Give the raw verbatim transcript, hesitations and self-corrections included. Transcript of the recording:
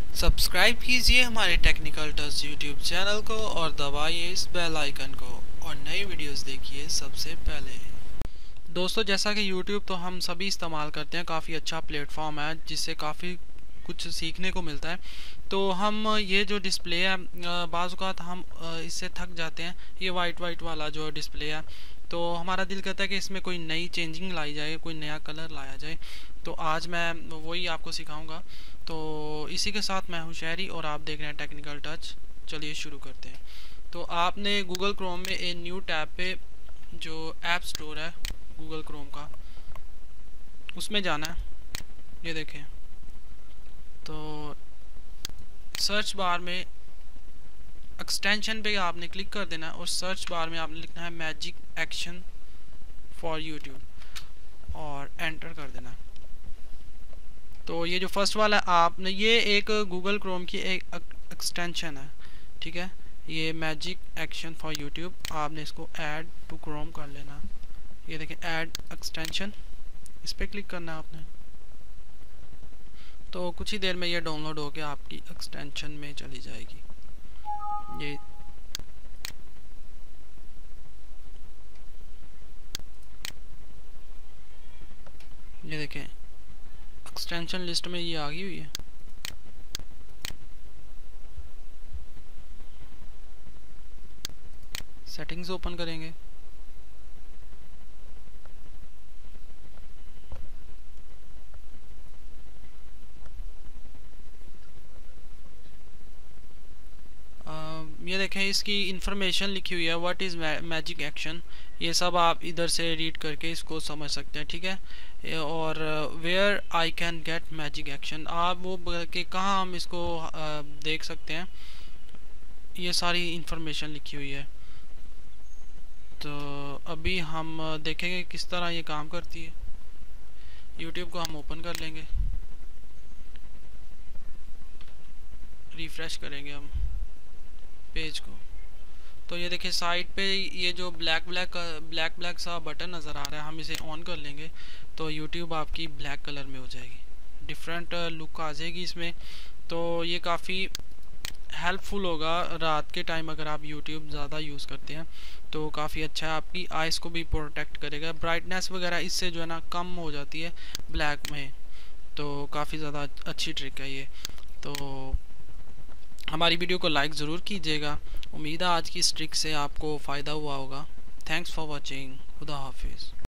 Subscribe कीजिए हमारे technical touch YouTube channel को और दबाइए इस बेल आइकन को और नई वीडियोस देखिए सबसे पहले। दोस्तों, जैसा कि यूट्यूब तो हम सभी इस्तेमाल करते हैं, काफ़ी अच्छा प्लेटफॉर्म है जिससे काफ़ी कुछ सीखने को मिलता है। तो हम ये जो डिस्प्ले है, बाज़ औक़ात हम इससे थक जाते हैं। ये वाइट वाइट वाला जो डिस्प्ले है, तो हमारा दिल करता है कि इसमें कोई नई चेंजिंग लाई जाए, कोई नया कलर लाया जाए। तो आज मैं वही आपको सिखाऊंगा। तो इसी के साथ मैं हूँ शहरी और आप देख रहे हैं टेक्निकल टच। चलिए शुरू करते हैं। तो आपने गूगल क्रोम में ए न्यू टैब पे जो ऐप स्टोर है गूगल क्रोम का, उसमें जाना है। ये देखें, तो सर्च बार में एक्सटेंशन पे आपने क्लिक कर देना है और सर्च बार में आपने लिखना है मैजिक एक्शन फॉर यूट्यूब और एंटर कर देना। तो ये जो फर्स्ट वाला है, आपने ये एक गूगल क्रोम की एक एक्सटेंशन है, ठीक है। ये मैजिक एक्शन फॉर यूट्यूब, आपने इसको ऐड टू क्रोम कर लेना। ये देखें, ऐड एक्सटेंशन, इस पर क्लिक करना है आपने। तो कुछ ही देर में ये डाउनलोड होकर आपकी एक्सटेंशन में चली जाएगी। ये ये देखें, एक्सटेंशन लिस्ट में ये आ गई हुई है। सेटिंग्स ओपन करेंगे। ये देखें, इसकी इंफॉर्मेशन लिखी हुई है, व्हाट इज़ मैजिक एक्शन। ये सब आप इधर से रीड करके इसको समझ सकते हैं, ठीक है। और where I can get magic action, आप वो कि कहाँ हम इसको uh, देख सकते हैं। ये सारी इंफॉर्मेशन लिखी हुई है। तो अभी हम देखेंगे किस तरह ये काम करती है। यूट्यूब को हम ओपन कर लेंगे, रिफ्रेश करेंगे हम पेज को। तो ये देखिए, साइड पे ये जो ब्लैक ब्लैक ब्लैक ब्लैक सा बटन नज़र आ रहा है, हम इसे ऑन कर लेंगे तो यूट्यूब आपकी ब्लैक कलर में हो जाएगी, डिफरेंट लुक आ जाएगी इसमें। तो ये काफ़ी हेल्पफुल होगा रात के टाइम अगर आप यूट्यूब ज़्यादा यूज़ करते हैं, तो काफ़ी अच्छा है। आपकी आइज़ को भी प्रोटेक्ट करेगा। ब्राइटनेस वगैरह इससे जो है ना कम हो जाती है ब्लैक में, तो काफ़ी ज़्यादा अच्छी ट्रिक है ये। तो हमारी वीडियो को लाइक ज़रूर कीजिएगा। उम्मीद है आज की इस ट्रिक से आपको फ़ायदा हुआ होगा। Thanks for watching. खुदा हाफिज़।